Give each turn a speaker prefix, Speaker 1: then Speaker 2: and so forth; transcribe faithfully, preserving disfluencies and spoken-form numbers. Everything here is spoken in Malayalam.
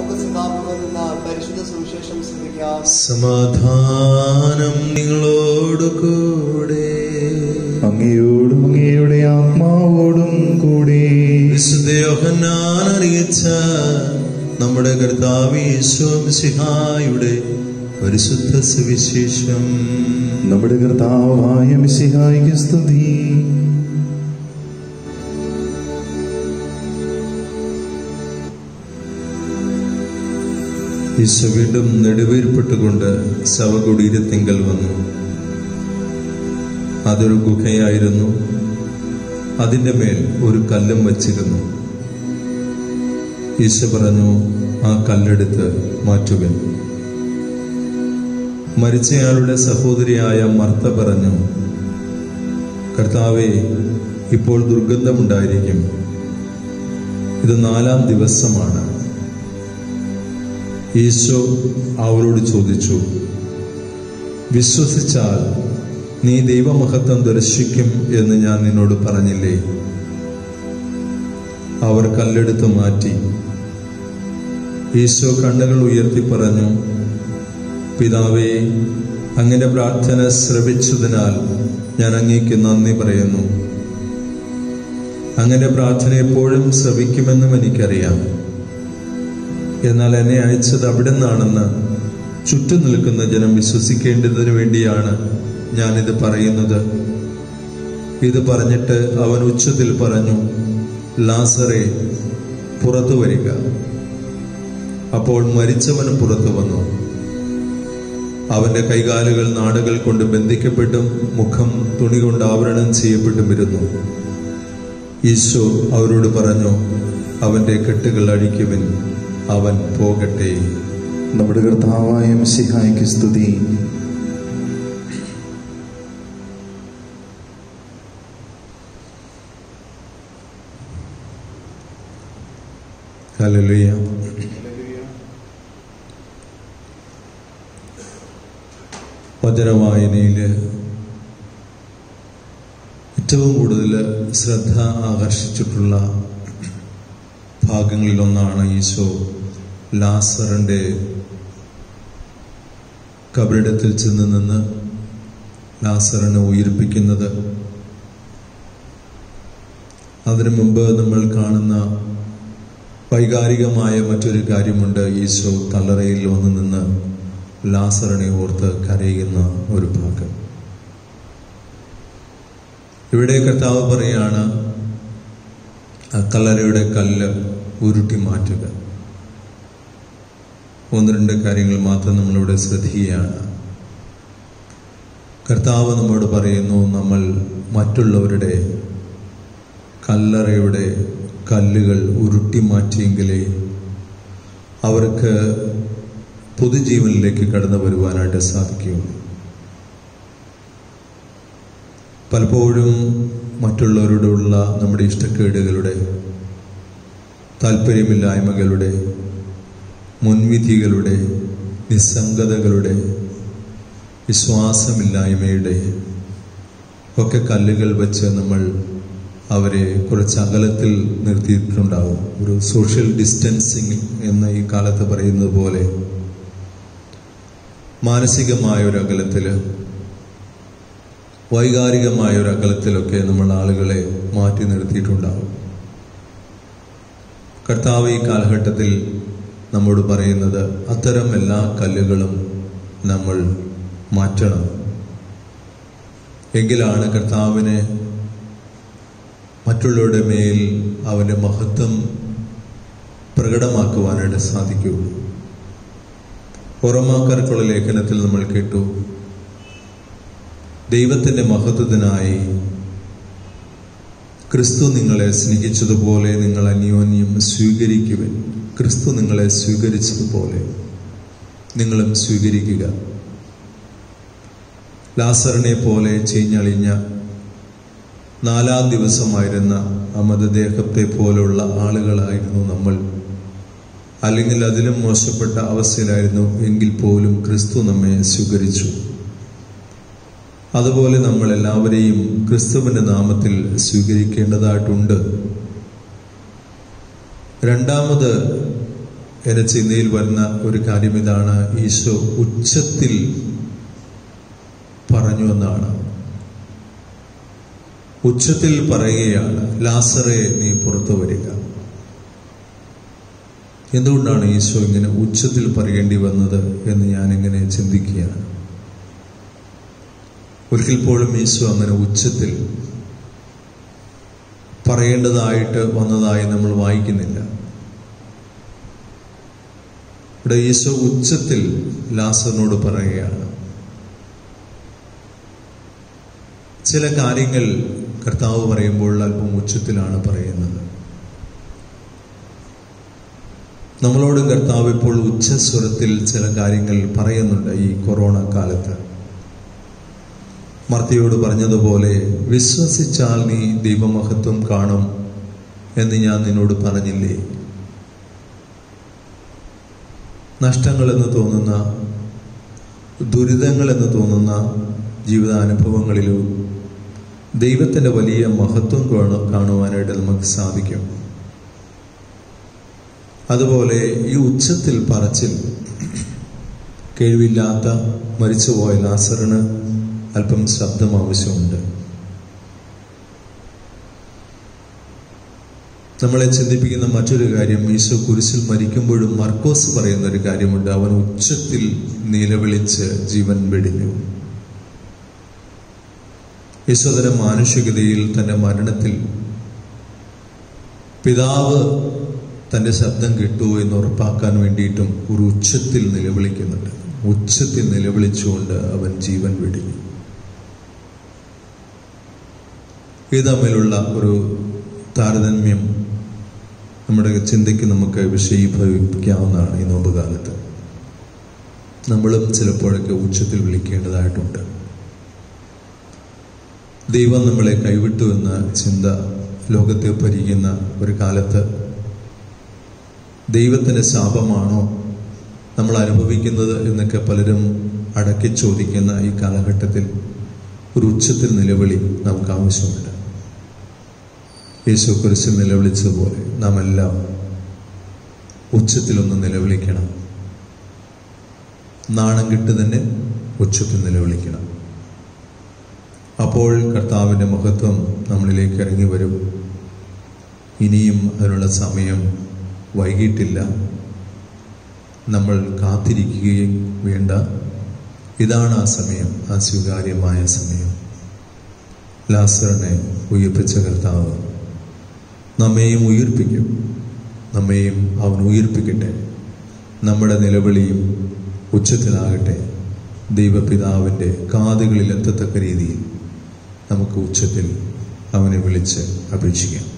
Speaker 1: സമാധാനം നിങ്ങളോട് കൂടെ.
Speaker 2: അങ്ങയോടും അങ്ങയുടെ ആത്മാവോടും കൂടെ.
Speaker 1: വിശുദ്ധ യോഹന്നാൻ അറിയിച്ച നമ്മുടെ കർത്താവ് യേശു മിശിഹായുടെ പരിശുദ്ധ സുവിശേഷം.
Speaker 2: നമ്മുടെ കർത്താവായ മിശിഹായ്ക്ക് സ്തുതി.
Speaker 1: ഈശോ വീണ്ടും നെടുവീർപ്പെട്ടുകൊണ്ട് ശവകുടീരത്തിങ്കൽ വന്നു. അതൊരു ഗുഹയായിരുന്നു. അതിൻ്റെ മേൽ ഒരു കല്ലും വച്ചിരുന്നു. ഈശോ പറഞ്ഞു, ആ കല്ലെടുത്ത് മാറ്റുക. മരിച്ചയാളുടെ സഹോദരിയായ മർത്ത പറഞ്ഞു, കർത്താവേ, ഇപ്പോൾ ദുർഗന്ധമുണ്ടായിരിക്കും. ഇത് നാലാം ദിവസമാണ്. ഈശോ അവരോട് ചോദിച്ചു, വിശ്വസിച്ചാൽ നീ ദൈവമഹത്വം ദർശിക്കും എന്ന് ഞാൻ നിന്നോട് പറഞ്ഞില്ലേ? അവർ കല്ലെടുത്ത് മാറ്റി. ഈശോ കണ്ണുകൾ ഉയർത്തി പറഞ്ഞു, പിതാവേ, അങ്ങയുടെ പ്രാർത്ഥന ശ്രവിച്ചതിനാൽ ഞാൻ അങ്ങേക്ക് നന്ദി പറയുന്നു. അങ്ങയുടെ പ്രാർത്ഥന എപ്പോഴും ശ്രവിക്കുമെന്നും എനിക്കറിയാം. എന്നാൽ എന്നെ അയച്ചത് അവിടെ നിന്നാണെന്ന് ചുറ്റും നിൽക്കുന്ന ജനം വിശ്വസിക്കേണ്ടതിനു വേണ്ടിയാണ് ഞാനിത് പറയുന്നത്. ഇത് പറഞ്ഞിട്ട് അവൻ ഉച്ചത്തിൽ പറഞ്ഞു, ലാസറേ, പുറത്തു വരിക. അപ്പോൾ മരിച്ചവൻ പുറത്തു വന്നു. അവന്റെ കൈകാലുകൾ നാടുകൾ കൊണ്ട് ബന്ധിക്കപ്പെട്ടും മുഖം തുണി കൊണ്ട് ആവരണം ചെയ്യപ്പെട്ടും ഇരുന്നു. ഈശോ അവരോട് പറഞ്ഞു, അവന്റെ കെട്ടുകൾ അഴിക്കുവിൻ, അവൻ പോകട്ടെ.
Speaker 2: നമ്മുടെ കർത്താവായ മിശിഹായ്ക്ക് സ്തുതി.
Speaker 1: ഹല്ലേലൂയ. വചനവായനയില് ഏറ്റവും കൂടുതൽ ശ്രദ്ധ ആകർഷിച്ചിട്ടുള്ള ഭാഗങ്ങളിലൊന്നാണ് ഈശോ ലാസറിന്റെ കബറിടത്തിൽ ചെന്ന് നിന്ന് ലാസറിനെ ഉയർപ്പിക്കുന്നത്. അതിനു മുമ്പ് നമ്മൾ കാണുന്ന വൈകാരികമായ മറ്റൊരു കാര്യമുണ്ട്. ഈശോ കല്ലറയിൽ വന്ന് നിന്ന് ലാസറിനെ ഓർത്ത് കരയുന്ന ഒരു ഭാഗം. ഇവിടെ കർത്താവ് പറയാണ്, ആ കല്ലറയുടെ കല്ല് ഉരുട്ടി മാറ്റുക. ഒന്ന് രണ്ട് കാര്യങ്ങൾ മാത്രം നമ്മളിവിടെ ശ്രദ്ധിക്കുകയാണ്. കർത്താവ് നമ്മോട് പറയുന്നു, നമ്മൾ മറ്റുള്ളവരുടെ കല്ലറയുടെ കല്ലുകൾ ഉരുട്ടി മാറ്റിയെങ്കിലേ അവർക്ക് പൊതുജീവനിലേക്ക് കടന്നു വരുവാനായിട്ട് സാധിക്കുകയുള്ളൂ. പലപ്പോഴും മറ്റുള്ളവരോടുള്ള നമ്മുടെ ഇഷ്ടക്കേടുകളുടെ, താല്പര്യമില്ലായ്മകളുടെ, മുൻവിധികളുടെ, നിസ്സംഗതകളുടെ, വിശ്വാസമില്ലായ്മയുടെ ഒക്കെ കല്ലുകൾ വെച്ച് നമ്മൾ അവരെ കുറച്ച് അകലത്തിൽ നിർത്തിയിട്ടുണ്ടാവും. ഒരു സോഷ്യൽ ഡിസ്റ്റൻസിങ് എന്ന ഈ കാലത്ത് പറയുന്നത് പോലെ മാനസികമായ ഒരു അകലത്തിൽ, വൈകാരികമായ ഒരു അകലത്തിലൊക്കെ നമ്മൾ ആളുകളെ മാറ്റി നിർത്തിയിട്ടുണ്ടാവും. കർത്താവ് ഈ കാലഘട്ടത്തിൽ നമ്മോട് പറയുന്നത്, അത്തരം എല്ലാ കല്ലുകളും നമ്മൾ മാറ്റണം. എങ്കിലാണ് കർത്താവിനെ മറ്റുള്ളവരുടെ മേൽ അവൻ്റെ മഹത്വം പ്രകടമാക്കുവാനായിട്ട് സാധിക്കുകയുള്ളൂ. റോമാക്കാർക്കുള്ള ലേഖനത്തിൽ നമ്മൾ കേട്ടു, ദൈവത്തിൻ്റെ മഹത്വത്തിനായി ക്രിസ്തു നിങ്ങളെ സ്നേഹിച്ചതുപോലെ നിങ്ങൾ അന്യോന്യം സ്വീകരിക്കുവിൻ. ക്രിസ്തു നിങ്ങളെ സ്വീകരിച്ചതുപോലെ നിങ്ങളും സ്വീകരിക്കുക. ലാസറിനെ പോലെ ചീഞ്ഞളിഞ്ഞ നാലാം ദിവസമായിരുന്ന ആ മൃതദേഹത്തെ പോലുള്ള ആളുകളായിരുന്നു നമ്മൾ. അല്ലെങ്കിൽ അതിലും മോശപ്പെട്ട അവസ്ഥയിലായിരുന്നു എങ്കിൽ പോലും ക്രിസ്തു നമ്മെ സ്വീകരിച്ചു. അതുപോലെ നമ്മൾ എല്ലാവരെയും ക്രിസ്തുവിൻ്റെ നാമത്തിൽ സ്വീകരിക്കേണ്ടതായിട്ടുണ്ട്. രണ്ടാമത് എന്റെ ചിന്തയിൽ വരുന്ന ഒരു കാര്യം ഇതാണ്. ഈശോ ഉച്ചത്തിൽ പറഞ്ഞു എന്നാണ്. ഉച്ചത്തിൽ പറയുകയാണ്, ലാസറേ നീ പുറത്തു വരിക. എന്തുകൊണ്ടാണ് ഈശോ ഇങ്ങനെ ഉച്ചത്തിൽ പറയേണ്ടി വന്നത് എന്ന് ഞാനിങ്ങനെ ചിന്തിക്കുകയാണ്. ഒരിക്കൽ പോലും ഈശോ അങ്ങനെ ഉച്ചത്തിൽ പറയേണ്ടതായിട്ട് വന്നതായി നമ്മൾ വായിക്കുന്നില്ല. ഇവിടെ ഈശോ ഉച്ചത്തിൽ ലാസറിനോട് പറയുകയാണ്. ചില കാര്യങ്ങൾ കർത്താവ് പറയുമ്പോൾ അല്പം ഉച്ചത്തിലാണ് പറയുന്നത്. നമ്മളോടും കർത്താവ് ഇപ്പോൾ ഉച്ചസ്വരത്തിൽ ചില കാര്യങ്ങൾ പറയുന്നുണ്ട്. ഈ കൊറോണ കാലത്ത് മർത്തിയോട് പറഞ്ഞതുപോലെ, വിശ്വസിച്ചാൽ നീ ദൈവമഹത്വം കാണും എന്ന് ഞാൻ നിന്നോട് പറഞ്ഞില്ലേ? നഷ്ടങ്ങളെന്ന് തോന്നുന്ന, ദുരിതങ്ങളെന്ന് തോന്നുന്ന ജീവിതാനുഭവങ്ങളിലും ദൈവത്തിൻ്റെ വലിയ മഹത്വം കാണുവാനായിട്ട് നമുക്ക് സാധിക്കും. അതുപോലെ ഈ ഉച്ചത്തിൽ പറച്ചിൽ, കേൾവില്ലാത്ത മരിച്ചുപോയ ലാസറിന് അല്പം ശബ്ദം ആവശ്യമുണ്ട്. നമ്മളെ ചിന്തിപ്പിക്കുന്ന മറ്റൊരു കാര്യം, ഈശോ കുരിശിൽ മരിക്കുമ്പോഴും മർക്കോസ് പറയുന്ന ഒരു കാര്യമുണ്ട്. അവൻ ഉച്ചത്തിൽ നിലവിളിച്ച് ജീവൻ വെടിഞ്ഞു. ഈശോ തന്റെ മാനുഷികതയിൽ, തന്റെ മരണത്തിൽ പിതാവ് തന്റെ ശബ്ദം കേട്ടു എന്ന് ഉറപ്പാക്കാൻ വേണ്ടിയിട്ടും ഒരു ഉച്ചത്തിൽ നിലവിളിക്കുന്നുണ്ട്. ഉച്ചത്തിൽ നിലവിളിച്ചുകൊണ്ട് അവൻ ജീവൻ വെടിഞ്ഞു. ഇത് തമ്മിലുള്ള ഒരു താരതമ്യം നമ്മുടെ ചിന്തയ്ക്ക് നമുക്ക് വിഷയീഭവിക്കാവുന്നതാണ്. ഈ നോമ്പുകാലത്ത് നമ്മളും ചിലപ്പോഴൊക്കെ ഉച്ചത്തിൽ വിളിക്കേണ്ടതായിട്ടുണ്ട്. ദൈവം നമ്മളെ കൈവിട്ടു എന്ന ചിന്ത ലോകത്തെ ഭരിക്കുന്ന ഒരു കാലത്ത് ദൈവത്തിൻ്റെ ശാപമാണോ നമ്മൾ അനുഭവിക്കുന്നത് എന്നൊക്കെ പലരും അടക്കി ചോദിക്കുന്ന ഈ കാലഘട്ടത്തിൽ ഒരു ഉച്ചത്തിൽ നിലവിളി നമുക്ക് ആവശ്യമുണ്ട്. യേശു കുരിശിൽ നിലവിളിച്ചതുപോലെ നാം എല്ലാം ഉച്ചത്തിലൊന്ന് നിലവിളിക്കണം. നാണം കെട്ട് തന്നെ ഉച്ചത്തിൽ നിലവിളിക്കണം. അപ്പോൾ കർത്താവിൻ്റെ മഹത്വം നമ്മളിലേക്ക് ഇറങ്ങി വരും. ഇനിയും അതിനുള്ള സമയം വൈകിട്ടില്ല. നമ്മൾ കാത്തിരിക്കുകയും വേണ്ട. ഇതാണ് ആ സമയം, ആ സ്വീകാര്യമായ സമയം. ലാസറിനെ ഉയർപ്പിച്ച കർത്താവ് നമ്മെയും ഉയർപ്പിക്കും. നമ്മെയും അവൻ ഉയർപ്പിക്കട്ടെ. നമ്മുടെ നിലവിളിയും ഉച്ചത്തിലാകട്ടെ. ദൈവപിതാവിൻ്റെ കാതുകളിൽ എത്തത്തക്ക രീതിയിൽ നമുക്ക് ഉച്ചത്തിൽ അവനെ വിളിച്ച് അപേക്ഷിക്കാം.